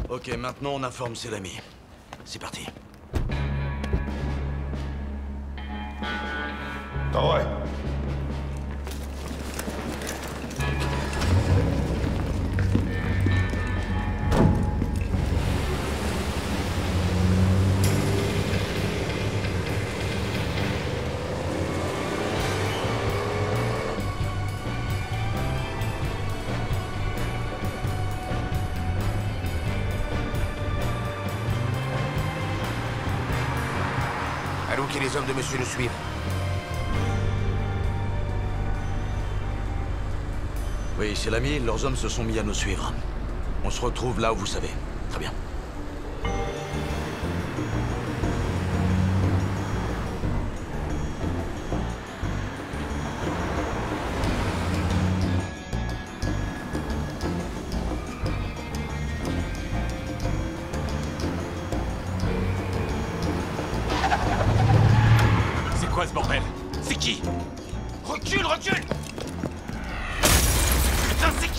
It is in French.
Ok, maintenant on informe ses amis. C'est parti. Ah ouais. Allons que les hommes de monsieur nous suivent. Oui, c'est l'ami, leurs hommes se sont mis à nous suivre. On se retrouve là où vous savez. Très bien. C'est quoi ce bordel? C'est qui? Recule, recule! Putain, c'est qui?